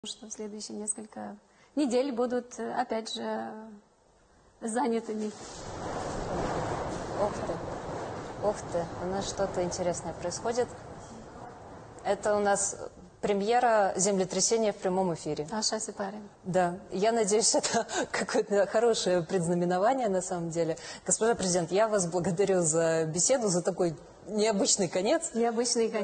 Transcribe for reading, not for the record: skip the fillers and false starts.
что в следующие несколько недель будут, опять же, занятыми. Ух ты, у нас что-то интересное происходит. Это у нас премьера землетрясения в прямом эфире. Да, я надеюсь, это какое-то хорошее предзнаменование на самом деле. Госпожа президент, я вас благодарю за беседу, за такой необычный конец.